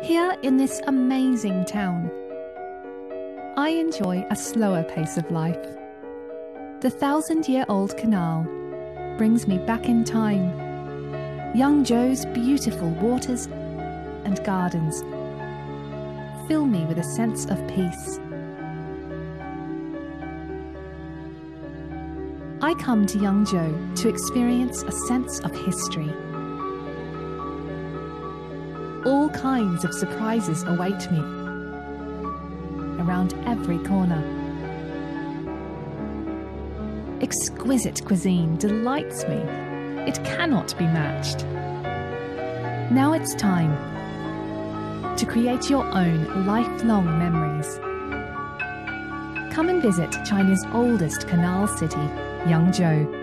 Here in this amazing town, I enjoy a slower pace of life. The 1,000-year-old canal brings me back in time. YangZhou's beautiful waters and gardens fill me with a sense of peace. I come to YangZhou to experience a sense of history. All kinds of surprises await me around every corner. Exquisite cuisine delights me. It cannot be matched. Now it's time to create your own lifelong memories. Come and visit China's oldest canal city, YangZhou.